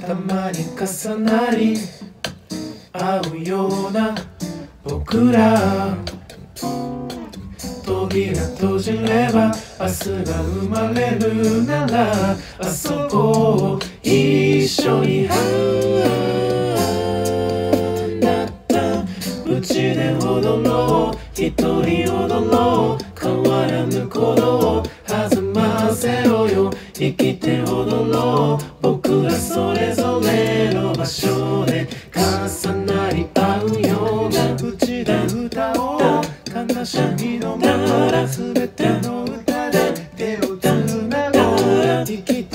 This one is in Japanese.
たまに重なり合うような僕ら。扉閉じれば明日が生まれるなら遊ぼう一緒に。あなた家で踊ろう一人踊ろう変わらぬ鼓動弾ませろよ生きて踊ろう僕らそれぞれの場所で重なり合うような口で歌おう悲しみのまま全ての歌で手をつなごう生きて